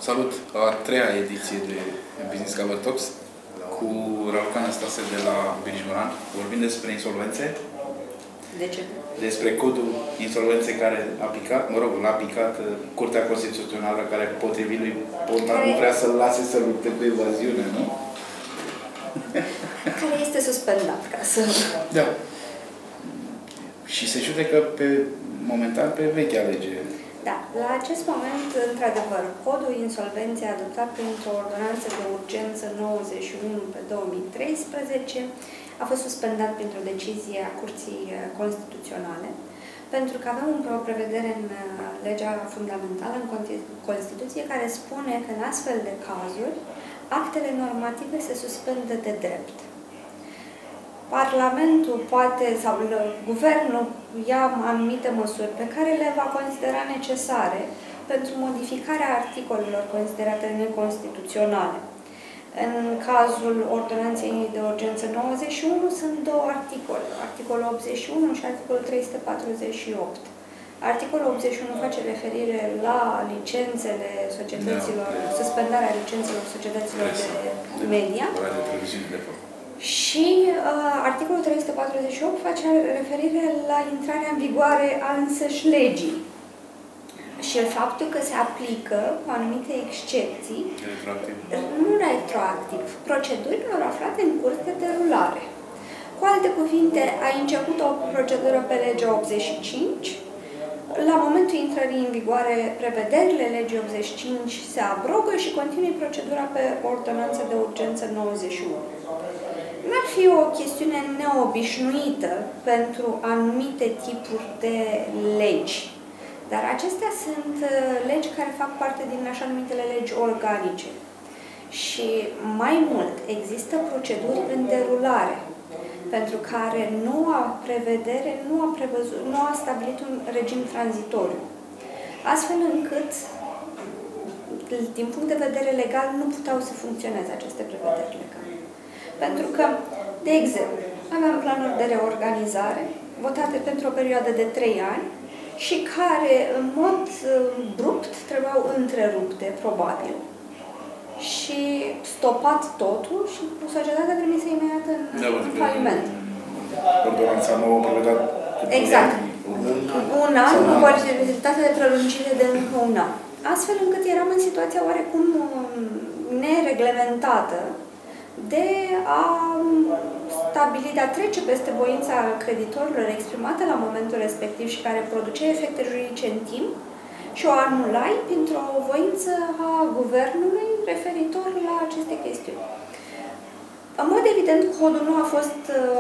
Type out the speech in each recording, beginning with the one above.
Salut! A treia ediție de Business Cover Talks cu Raluca Năstase de la Birjuran. Vorbim despre insolvențe. De ce? Despre codul insolvențe care a aplicat, l-a aplicat Curtea Constituțională, care potrivit lui Polnar nu vrea să-l lase să lupte cu evaziune, nu? Care este suspendat, ca să... Da. Și se judecă momentan pe vechea lege. Da. La acest moment, într-adevăr, codul insolvenței adoptat printr-o ordonanță de urgență 91 pe 2013 a fost suspendat printr-o decizie a Curții Constituționale, pentru că avem o prevedere în legea fundamentală, în Constituție, care spune că în astfel de cazuri, actele normative se suspendă de drept. Parlamentul poate, sau guvernul ia anumite măsuri pe care le va considera necesare pentru modificarea articolelor considerate neconstituționale. În cazul ordonanței de urgență 91 sunt două articole, articolul 81 și articolul 348. Articolul 81 face referire la licențele societăților, suspendarea licențelor societăților de media. Și articolul 348 face referire la intrarea în vigoare a însăși legii. Și faptul că se aplică cu anumite excepții, nu retroactiv, procedurilor aflate în curs de derulare. Cu alte cuvinte, a început o procedură pe legea 85, la momentul intrării în vigoare, prevederile legii 85 se abrogă și continui procedura pe ordonanță de urgență 91. N-ar fi o chestiune neobișnuită pentru anumite tipuri de legi. Dar acestea sunt legi care fac parte din așa numitele legi organice. Și mai mult, există proceduri în derulare, pentru care noua prevedere nu a stabilit un regim tranzitoriu. Astfel încât, din punct de vedere legal, nu puteau să funcționeze aceste prevederi legale. Pentru că, de exemplu, aveam planuri de reorganizare votate pentru o perioadă de 3 ani și care, în mod abrupt, trebuiau întrerupte, probabil, și stopat totul și societatea trimisă imediat în faliment. Ordonanța nouă prevedea exact. Un an, cu posibilitatea de prelungire de încă un an. Astfel încât eram în situația oarecum nereglementată de a stabili, de a trece peste voința creditorilor exprimată la momentul respectiv și care producea efecte juridice în timp și o anulai printr-o voință a guvernului referitor la aceste chestiuni. În mod evident, codul nu a fost,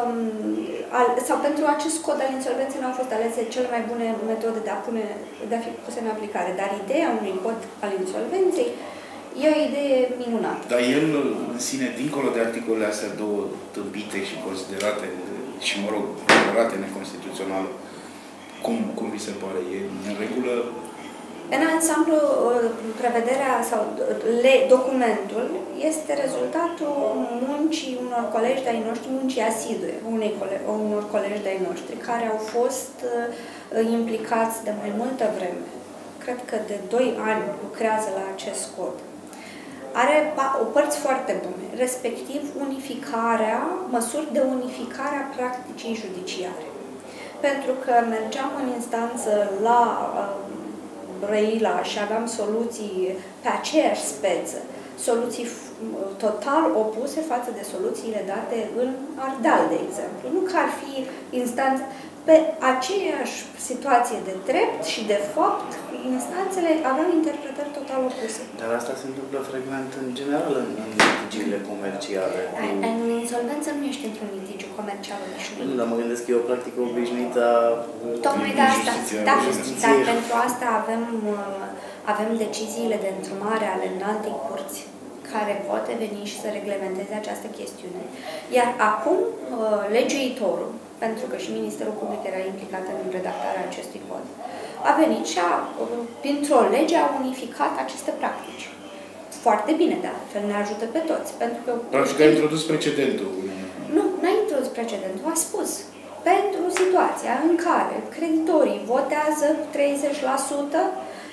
sau pentru acest cod al insolvenței nu au fost alese cele mai bune metode de a fi puse în aplicare, dar ideea unui cod al insolvenței e o idee minunată. Dar el, în sine, dincolo de articolele astea două tâmpite și considerate, și, mă rog, declarate neconstituționale, cum vi se pare? E în regulă? În ansamblu, prevederea sau documentul este rezultatul muncii unor colegi de-ai noștri, muncii asidue, unor colegi de-ai noștri, care au fost implicați de mai multă vreme. Cred că de 2 ani lucrează la acest cod. Are o părți foarte bune, respectiv măsuri de unificare a practicii judiciare. Pentru că mergeam în instanță la Brăila și aveam soluții pe aceeași speță, soluții total opuse față de soluțiile date în Ardeal, de exemplu. Nu că ar fi instanțe pe aceeași situație de drept și de fapt, instanțele aveau interpretări total opuse. Dar asta se întâmplă frecvent în general în litigiile comerciale. În insolvență nu ești într-un litigiu comercial obișnuit. Nu, dar mă gândesc că e o practică obișnuită a tocmai de asta. Da, dar pentru asta avem deciziile de îndrumare ale înaltei curți, care poate veni și să reglementeze această chestiune. Iar acum, legiuitorul, pentru că și Ministerul Public era implicat în redactarea acestui cod, a venit și printr-o lege, a unificat aceste practici. Foarte bine, de altfel, ne ajută pe toți. Pentru că practic a introdus precedentul. Nu, n-a introdus precedentul, a spus. Pentru situația în care creditorii votează 30%,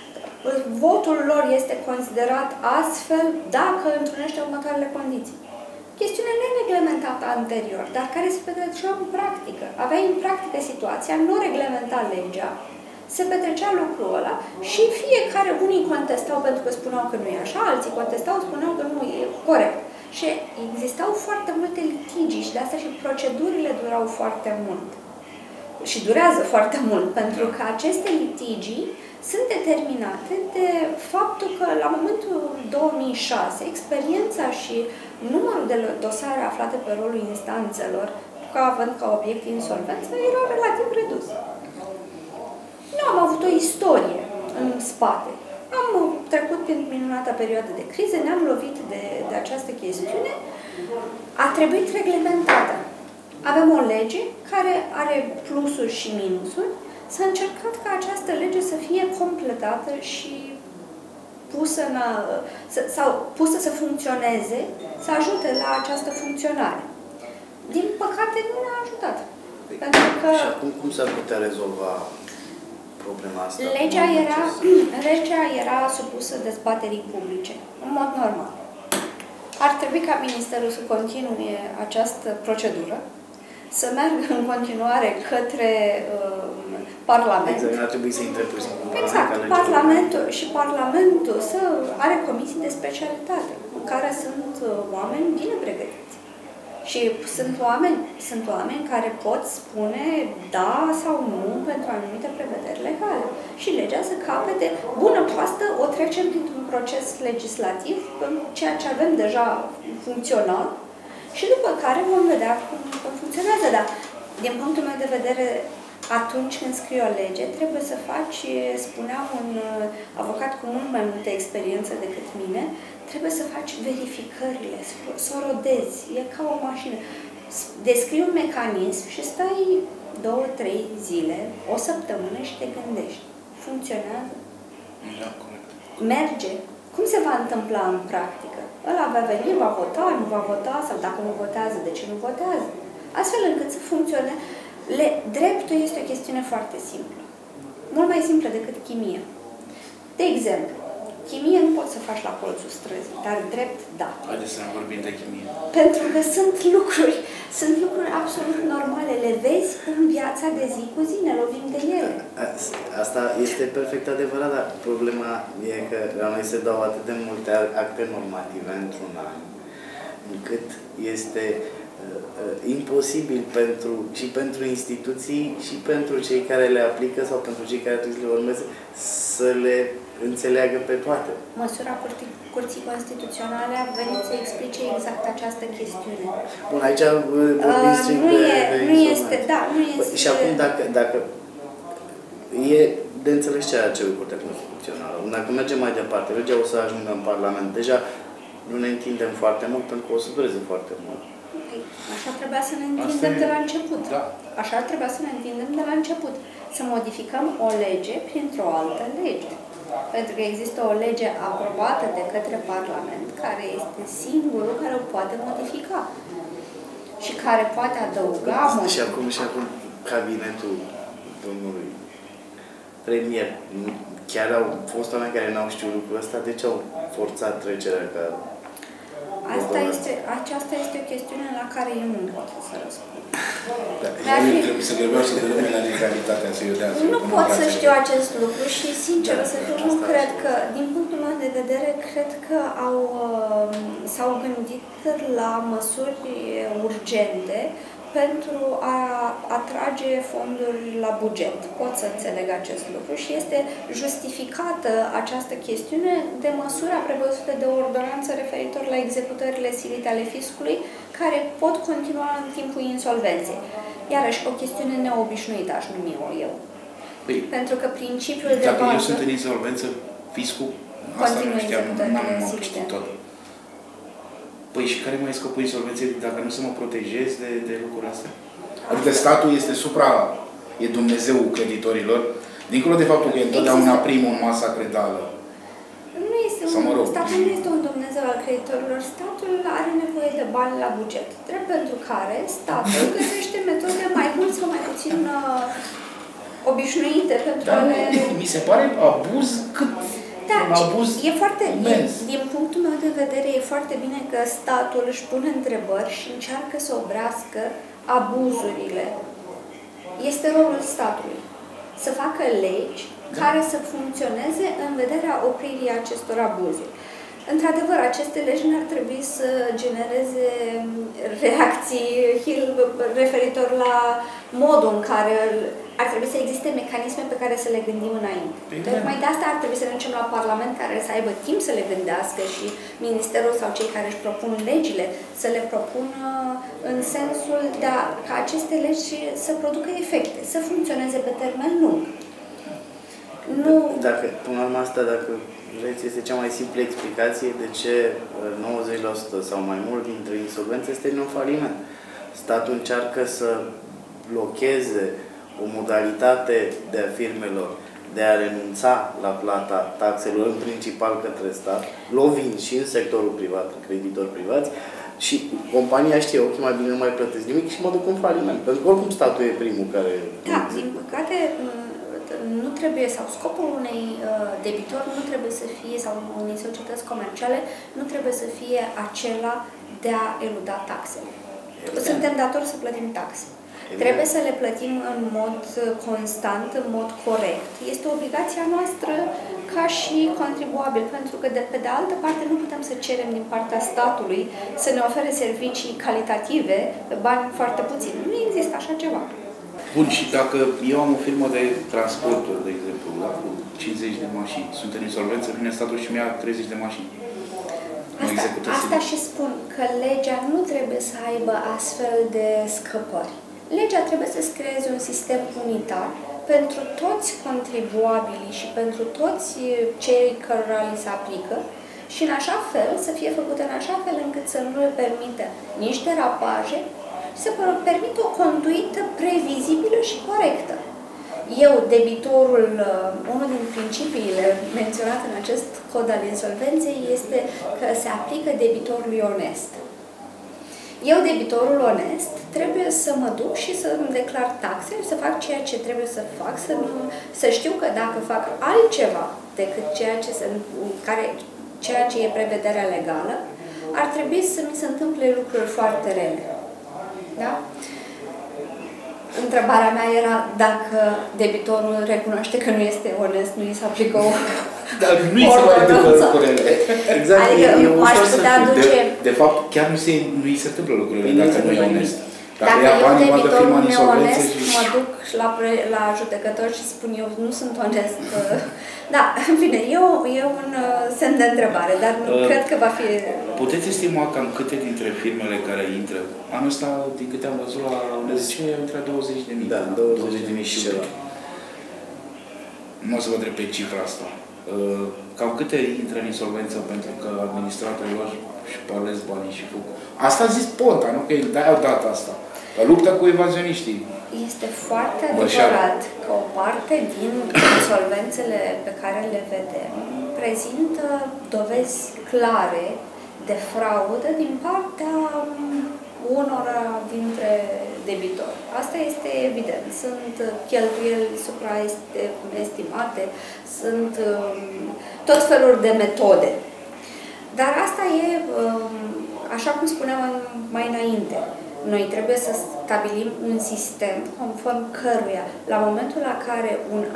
votul lor este considerat astfel dacă întrunește următoarele condiții. Chestiune nereglementată anterior, dar care se petrecea în practică. Aveai în practică situația, nu reglementa legea, se petrecea lucrul ăla și fiecare, unii contestau pentru că spuneau că nu e așa, alții contestau, spuneau că nu e corect. Și existau foarte multe litigii și de asta și procedurile durau foarte mult. Și durează foarte mult, pentru că aceste litigii sunt determinate de faptul că la momentul 2006, experiența și numărul de dosare aflate pe rolul instanțelor, având ca obiect insolvență, era relativ redus. Nu am avut o istorie în spate. Am trecut prin minunata perioadă de criză, ne-am lovit de această chestiune, a trebuit reglementată. Avem o lege care are plusuri și minusuri. S-a încercat ca această lege să fie completată și pusă să funcționeze, să ajute la această funcționare. Din păcate, nu ne-a ajutat. Pentru că și acum cum s-ar putea rezolva problema asta? Legea era supusă dezbaterii publice, în mod normal. Ar trebui ca Ministerul să continue această procedură, să meargă în continuare către Parlament. Exact, ar trebui să intre pur și simplu în exact, Parlamentul și Parlamentul are comisii de specialitate, în care sunt oameni bine pregătiți. Și sunt oameni care pot spune da sau nu pentru anumite prevederi legale. Și legea să capete bună proastă, o trecem printr-un proces legislativ, ceea ce avem deja funcțional, și după care vom vedea cum funcționează. Dar, din punctul meu de vedere, atunci când scrii o lege, trebuie să faci, spunea un avocat cu mult mai multă experiență decât mine, trebuie să faci verificările, să o rodezi, e ca o mașină. Descrii un mecanism și stai 2-3 zile, o săptămână și te gândești. Funcționează? Da, corect. Merge? Cum se va întâmpla în practică? Ăla va veni, va vota, nu va vota, sau dacă nu votează, de ce nu votează? Astfel încât să funcționeze. Dreptul este o chestiune foarte simplă. Mult mai simplă decât chimie. De exemplu, chimie nu poți să faci la colțul străzii, dar drept, da. Haideți să ne vorbim de chimie. Pentru că sunt lucruri absolut normale. Le vezi în viața de zi cu zi, ne lovim de ele. Asta este perfect adevărat, dar problema e că la noi se dau atât de multe acte normative într-un an, încât este imposibil și pentru instituții și pentru cei care le aplică sau pentru cei care trebuie să le urmeze să le înțeleagă pe toate. Măsura Curții Constituționale a venit să explice exact această chestiune. Bun, aici vorbim strict nu este. Și acum, dacă e de înțeles ceea ce e Curtea Constituțională, dacă mergem mai departe, legea o să ajungă în Parlament, deja nu ne întindem foarte mult, pentru că o să dureze foarte mult. Așa trebuia să ne întindem de la început. Da. Așa trebuia să ne întindem de la început. Să modificăm o lege printr-o altă lege. Pentru că există o lege aprobată de către Parlament, care este singurul care o poate modifica. Și care poate adăuga... Și acum cabinetul domnului premier, chiar au fost oameni care n-au știut lucrul ăsta, de ce au forțat trecerea ca... Aceasta este o chestiune la care eu nu pot să răspund. Da, trebuie să găbească de lumea la legalitatea să i-o dea. Nu pot să știu acest lucru și, sincer să fiu, nu cred că, din punctul meu de vedere, cred că s-au gândit la măsuri urgente pentru a atrage fonduri la buget. Pot să înțeleg acest lucru și este justificată această chestiune de măsura prevăzută de o ordonanță referitor la executările silite ale fiscului, care pot continua în timpul insolvenței. Iarăși, o chestiune neobișnuită, aș numi-o eu. Pentru că principiul de bază... Dacă eu sunt în insolvență, fiscul, asta nu știam, n-am știut tot. Păi și care mai e scopul insolvenței dacă nu să mă protejez de lucrul astea? Adică statul este e Dumnezeul creditorilor, dincolo de faptul că e întotdeauna primul în masa credală. Statul nu este un Dumnezeu al creditorilor. Statul are nevoie de bani la buget. Drept pentru care statul găsește metode mai mult sau mai puțin obișnuite pentru a ne... Mi se pare abuz cât... Da, un abuz imens. Din punctul meu de vedere, e foarte bine că statul își pune întrebări și încearcă să oprească abuzurile. Este rolul statului să facă legi care să funcționeze în vederea opririi acestor abuzuri. Într-adevăr, aceste legi n-ar trebui să genereze reacții referitor la modul în care ar trebui să existe mecanisme pe care să le gândim înainte. Tocmai de asta ar trebui să ne ducem la Parlament care să aibă timp să le gândească și Ministerul sau cei care își propun legile să le propună în sensul de ca aceste legi să producă efecte, să funcționeze pe termen lung. Nu... Dacă, până la urmă asta, dacă vreți, este cea mai simplă explicație de ce 90% sau mai mult dintre insolvențe este în faliment. Statul încearcă să blocheze o modalitate de a firmelor de a renunța la plata taxelor, în principal către stat, lovind și în sectorul privat, creditori privați, și compania știe, ok, mai bine nu mai plătesc nimic și mă duc în faliment. Pentru că oricum statul e primul care... Da, din păcate, nu trebuie, sau scopul unei debitori nu trebuie să fie, sau unei societăți comerciale, nu trebuie să fie acela de a eluda taxele. Suntem datori să plătim taxe. Trebuie să le plătim în mod constant, în mod corect. Este obligația noastră ca și contribuabil, pentru că pe de altă parte nu putem să cerem din partea statului să ne ofere servicii calitative pe bani foarte puțini. Nu există așa ceva. Bun, și dacă eu am o firmă de transporturi, de exemplu, da, cu 50 de mașini, sunt în insolvență, vine statul și mi-a 30 de mașini. Asta și spun, că legea nu trebuie să aibă astfel de scăpări. Legea trebuie să creeze un sistem unitar pentru toți contribuabilii și pentru toți cei cărora li se aplică și în așa fel, să fie făcută în așa fel încât să nu le permită nici derapaje, să permită o conduită previzibilă și corectă. Eu, debitorul, unul din principiile menționate în acest cod al insolvenței este că se aplică debitorului onest. Eu, debitorul onest, trebuie să mă duc și să îmi declar taxe, să fac ceea ce trebuie să fac, să știu că dacă fac altceva decât ceea ce e prevederea legală, ar trebui să mi se întâmple lucruri foarte rele. Da? Întrebarea mea era dacă debitorul recunoaște că nu este onest, nu îi se aplică o... Dar nu îi se mai întâmplă lucrurile. Exact. Adică m-aș putea duce... De fapt, chiar nu îi se întâmplă lucrurile dacă nu e onest. Dacă eu, debitorul neonest, mă duc la judecător și spun eu nu sunt onest. Da, în fine, e un semn de întrebare, dar cred că va fi... Puteți estima cam câte dintre firmele care intră? Anul ăsta, din câte am văzut la UNSC, între 20.000. Da, 20.000 și ceva. Nu o să vă întreb pe cifra asta. Cam câte intră în insolvență pentru că administratorilor și palez banii și fug? Asta a zis Ponta, nu? Că de-aia au dat asta. Că luptă cu evazioniștii. Este foarte adevărat că o parte din insolvențele pe care le vedem prezintă dovezi clare de fraudă din partea unora dintre debitori. Asta este evident. Sunt cheltuieli supraestimate, sunt tot felul de metode. Dar asta e, așa cum spuneam mai înainte, noi trebuie să stabilim un sistem conform căruia, la momentul la care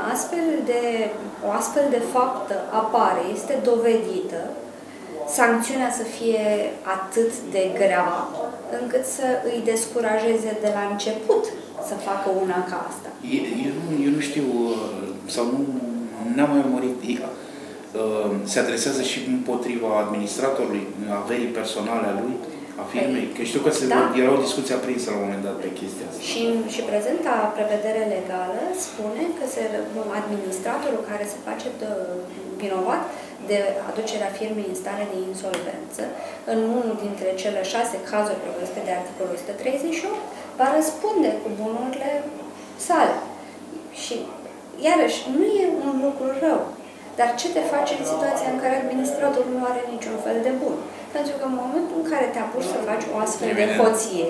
o astfel de faptă apare, este dovedită, sancțiunea să fie atât de grea, încât să îi descurajeze de la început să facă una ca asta. Eu nu știu, sau n-am mai urmărit, se adresează și împotriva administratorului, averii personale a lui, a firmei, că știu că era o discuție aprinsă la un moment dat pe chestia asta. Și prezenta prevedere legală spune că administratorul care se face vinovat de aducerea firmei în stare de insolvență, în unul dintre cele 6 cazuri prevăzute de articolul 138, va răspunde cu bunurile sale. Și, iarăși, nu e un lucru rău. Dar ce te face în situația în care administratorul nu are niciun fel de bun? Pentru că în momentul în care te apuci să faci o astfel de hoție,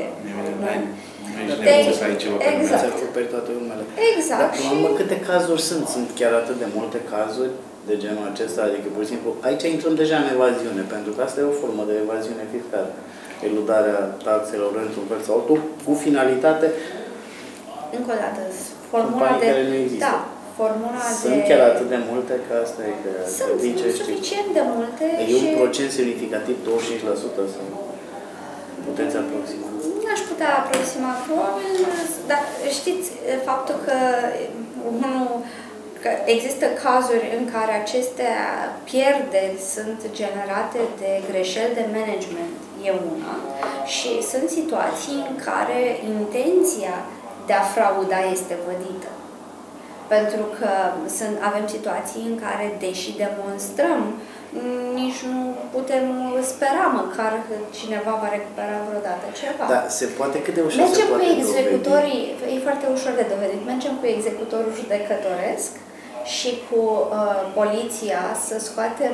exact. Să acoperi toate urmele. Exact. Dar, câte cazuri sunt? Sunt chiar atât de multe cazuri? de genul acesta, adică pur și simplu, aici intrăm deja în evaziune, pentru că asta e o formă de evaziune fiscală. Eludarea taxelor într-un fel sau altul, cu finalitate. Încă o dată, formula de... care nu există. Da, formula sunt chiar atât de multe, că asta e că... Sunt suficient de multe. E un procent semnificativ, 25%, sau puteți aproxima? Nu aș putea aproxima, probabil, dar știți faptul că că există cazuri în care aceste pierderi sunt generate de greșeli de management, e una, și sunt situații în care intenția de a frauda este vădită. Pentru că avem situații în care, deși demonstrăm, nici nu putem spera măcar că cineva va recupera vreodată ceva. Da, se poate, cât de ușor mergem se poate cu executorii, dovedi? e foarte ușor de dovedit, mergem cu executorul judecătoresc și cu poliția să scoatem,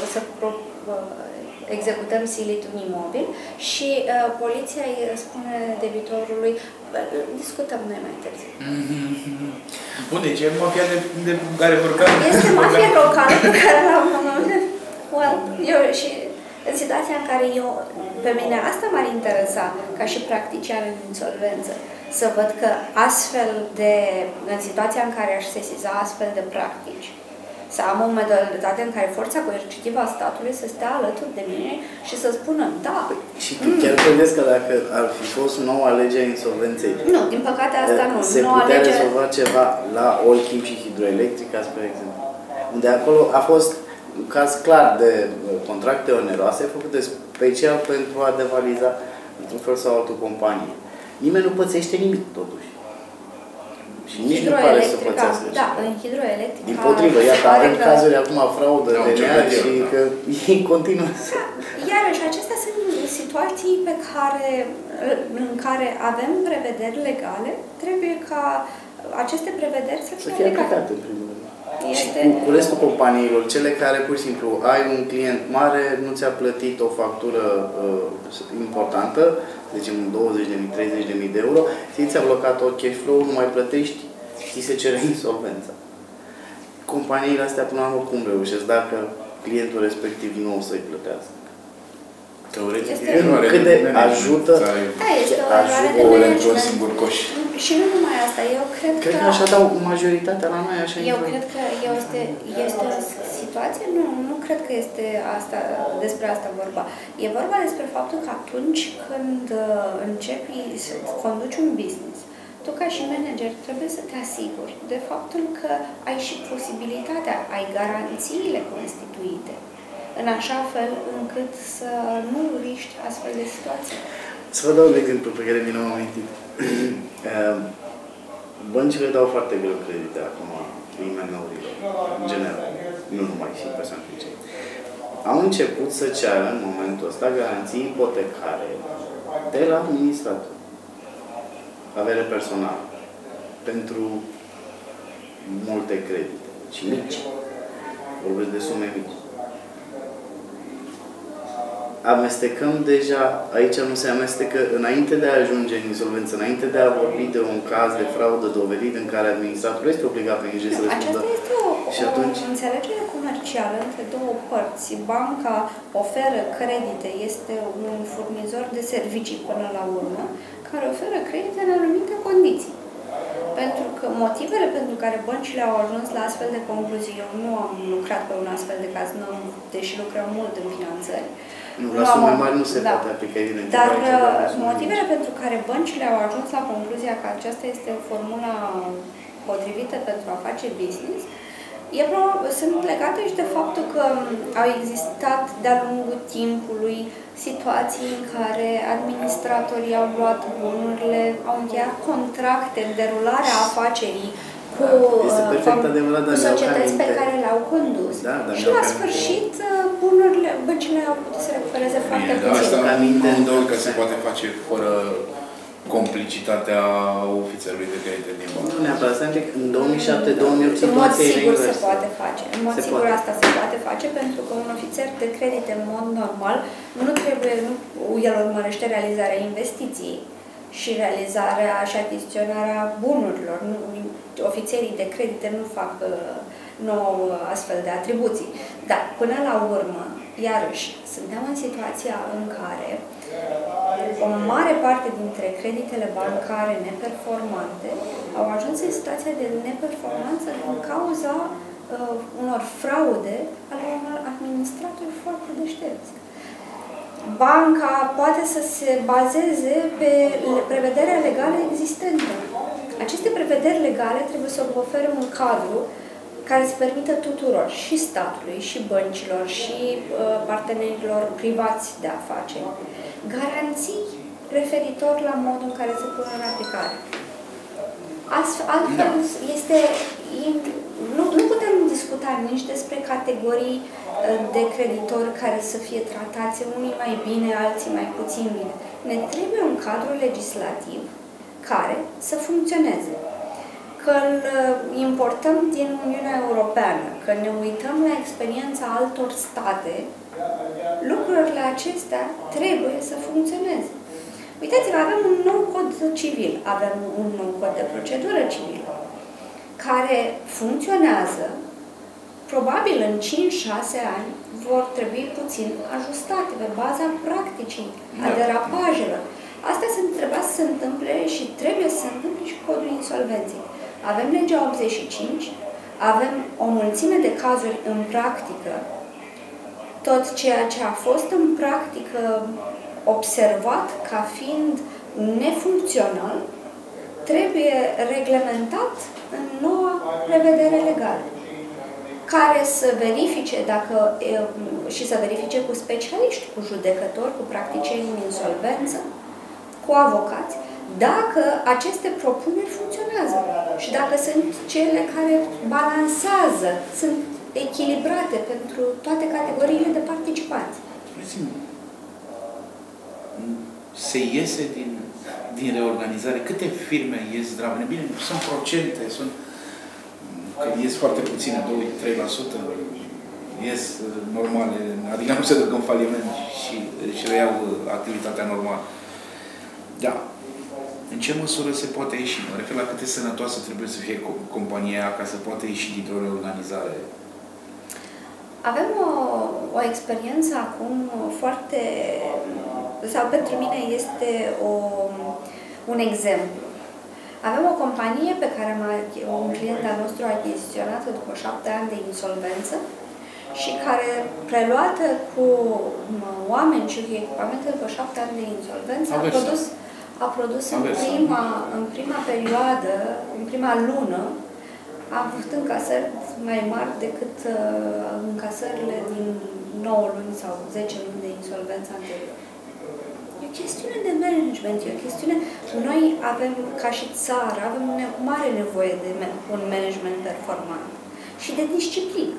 executăm silit un imobil și poliția îi spune debitorului, discutăm noi mai târziu. Bun, deci e mafia de care vorbim. Este mafia locală pe care l-am... eu și în situația în care pe mine asta m-ar interesa, ca și practician în insolvență, să văd că astfel de, în situația în care aș sesiza astfel de practici, să am o modalitate în care forța coercitivă a statului să stea alături de mine și să spună, da. Și chiar credeți că dacă ar fi fost noua lege a insolvenței, nu, din păcate asta nu. Se putea rezolva ceva la Olchim și Hidroelectrica, spre exemplu, unde acolo a fost un caz clar de contracte oneroase făcute special pentru a devaliza într-un fel sau altul companie. Nimeni nu pățește nimic, totuși. Și nici nu pare să pățească. Da, în hidroelectrica... Din potrivă, iată, avem cazuri acum fraudă de nea și că ei continuă să... Iarăși, acestea sunt situații în care avem prevederi legale, trebuie ca aceste prevederi să fie aplicate, în primul rând. Și cu restul companiilor, cele care pur și simplu ai un client mare, nu ți-a plătit o factură importantă, deci 20.000, 30.000 de euro, ți-a blocat tot cash flow, nu mai plătești, ți se cere insolvența. Companiile astea până la urmă cum reușesc dacă clientul respectiv nu o să-i plătească? Teoretic, cât de ajută o singur coș. Și nu numai asta, eu cred că așa dau majoritatea la noi, așa. Eu cred că este o situație, nu cred că este despre asta vorba. E vorba despre faptul că atunci când începi să conduci un business, tu ca și manager trebuie să te asiguri de faptul că ai și posibilitatea, ai garanțiile constituite, în așa fel încât să nu riști astfel de situații. Să vă dau un exemplu pe care mi l-am amintit. Băncile dau foarte greu credite acum IMM-urilor, în general, nu numai și persoane fizice. Au început să ceară în momentul ăsta garanții ipotecare de la administrator, avere personală, pentru multe credite, și mici. Vorbesc de sume mici. Amestecăm deja, aici nu se amestecă, înainte de a ajunge în insolvență, înainte de a vorbi de un caz de fraudă dovedit în care administratorul este obligat pe nici să răspundă. Aceasta este o înțelegere comercială între două părți. Banca oferă credite, este un furnizor de servicii până la urmă, care oferă credite în anumite condiții. Pentru că motivele pentru care băncile au ajuns la astfel de concluzii, eu nu am lucrat pe un astfel de caz, deși lucrăm mult în finanțări. La sume mari nu se poate aplica, evident. Dar motivele pentru care băncile au ajuns la concluzia că aceasta este formula potrivită pentru a face business, sunt legate și de faptul că au existat de-a lungul timpului situații în care administratorii au luat bunurile, au încheiat contracte în derularea afacerii cu societăți pe care le-au condus. Și la sfârșit, băncile au putut să recupereze foarte puțin. Asta că se poate face fără complicitatea ofițerului de credite din bancă. Nu neapărat, în 2007-2008 în mod sigur se poate face. În mod sigur asta se poate face, pentru că un ofițer de credite, în mod normal, el urmărește realizarea investiției. și realizarea și achiziționarea bunurilor. Ofițerii de credite nu au astfel de atribuții. Dar, până la urmă, iarăși, suntem în situația în care o mare parte dintre creditele bancare neperformante au ajuns în situația de neperformanță din cauza unor fraude ale unor administratori foarte deștepți. Banca poate să se bazeze pe prevederea legală existentă. Aceste prevederi legale trebuie să ofere un cadru care să permită tuturor, și statului, și băncilor, și partenerilor privați de afaceri, garanții referitor la modul în care se pun în aplicare. Altfel, nu putem discuta nici despre categorii de creditori care să fie tratați unii mai bine, alții mai puțin bine. Ne trebuie un cadru legislativ care să funcționeze. Că îl importăm din Uniunea Europeană, că ne uităm la experiența altor state, lucrurile acestea trebuie să funcționeze. Uitați-vă, avem un nou cod civil, avem un nou cod de procedură civilă, care funcționează, probabil în 5-6 ani vor trebui puțin ajustate pe baza practicii, a derapajelor. Astea trebuia să se întâmple și trebuie să se întâmple și codul insolvenței. Avem legea 85, avem o mulțime de cazuri în practică. Tot ceea ce a fost în practică observat ca fiind nefuncțional, trebuie reglementat în noua prevedere legală, care să verifice și să verifice cu specialiști, cu judecători, cu practicieni în insolvență, cu avocați, dacă aceste propuneri funcționează și dacă sunt cele care balansează, sunt echilibrate pentru toate categoriile de participanți. Se iese din reorganizare? Câte firme ies dramane? Bine, sunt procente, că ies foarte puține, 2-3%, ies normale, adică nu se duc în faliment și reiau activitatea normală. Da. În ce măsură se poate ieși? Mă refer la cât de sănătoasă trebuie să fie compania ca să poată ieși dintr-o reorganizare. Avem o experiență acum foarte, sau pentru mine este un exemplu. Avem o companie pe care un client al nostru a achiziționat-o după 7 ani de insolvență și care, preluată cu oameni și echipamente după 7 ani de insolvență, a produs în prima perioadă, în prima lună, a avut încasări mai mari decât încasările din 9 luni sau 10 luni de insolvență anterior. E o chestiune de management, e o chestiune... Noi avem, ca și țară, avem mare nevoie de un management performant și de disciplină.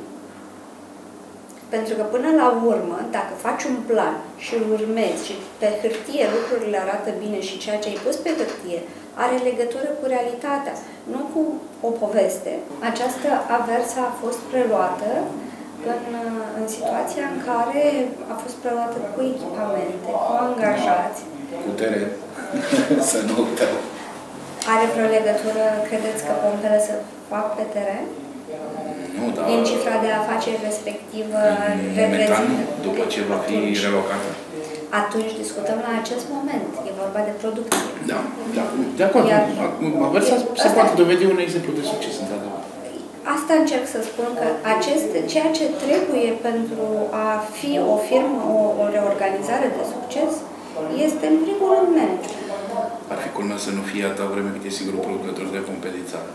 Pentru că până la urmă, dacă faci un plan și îl urmezi și pe hârtie lucrurile arată bine și ceea ce ai pus pe hârtie are legătură cu realitatea, nu cu o poveste, această aversă a fost preluată în situația în care a fost preluată cu echipamente, cu angajați. Cu teren. Să nu uităm. Are vreo legătură, credeți că pompele se fac pe teren? Nu, da. Din cifra de afaceri respectivă reprezintă. După ce va fi relocată. Atunci discutăm la acest moment. E vorba de producție. Da, da. De acord. Aversa se poate dovedi un exemplu de succes, într-adevăr. Asta încerc să spun că ceea ce trebuie pentru a fi o firmă, o reorganizare de succes, este în primul rând management. Ar fi culmea să nu fie atâta vreme cât e singurul producător de pompe din țară.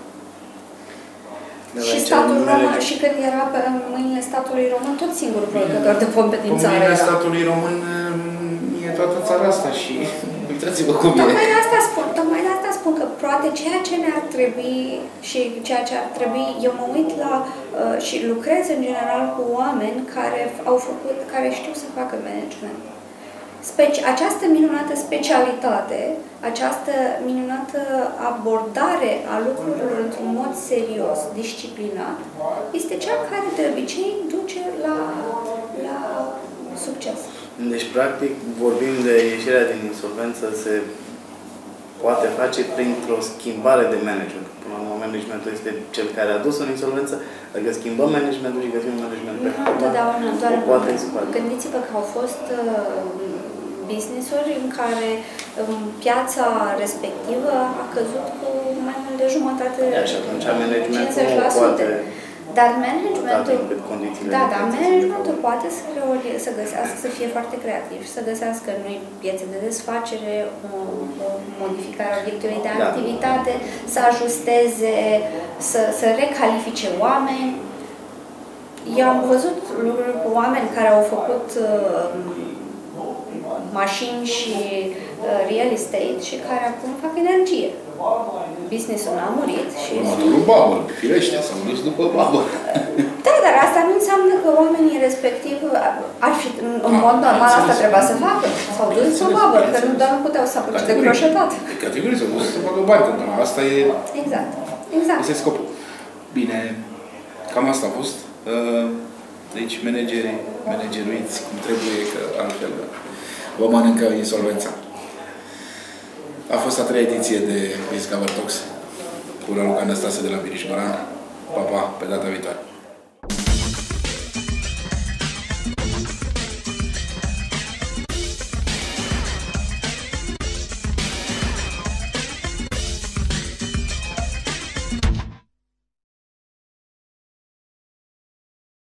Și statul român, și când era în mâinile statului român, tot singurul producător de pompe din țară era. În mâinile statului român e toată țara asta și uitați-vă cum e. Tocmai de asta spun că poate ceea ce ne-ar trebui și ceea ce ar trebui, eu mă uit la și lucrez în general cu oameni care știu să facă management. Această minunată specialitate, această minunată abordare a lucrurilor într-un mod serios, disciplinat, este cea care de obicei duce la succes. Deci, practic, vorbim de ieșirea din insolvență, se poate face printr-o schimbare de management. Până la urmă, managementul este cel care a dus în insolvență. Dacă schimbăm managementul și găsim un management pe poate scoate. Gândiți-vă că au fost business-uri în care piața respectivă a căzut cu mai mult de jumătate, și atunci managementul nu poate. Dar managementul poate să găsească, să fie foarte creativ și să găsească noi piețe de desfacere, o modificare a obiectivului de activitate, să ajusteze, să recalifice oameni. Eu am văzut lucruri cu oameni care au făcut mașini și real estate și care acum fac energie. Business-ul a murit și... Următorul babă, firește, s-au dus după babă. Da, dar asta nu înseamnă că oamenii respectiv ar fi, în mod normal, asta trebuia să facă. S-au dus după babă, că doar nu puteau să apuce de croșetat. De categorie, s-au dus să facă bani, că asta e... Exact. Asta e scopul. Bine, cam asta a fost. Deci, manageruiți cum trebuie, că altfel vă mănâncă insolvența. A fost a 3-a ediție de Discover Talks cu Raluca Năstase de la Biriș Goran. Pa, pa, pe data viitoare!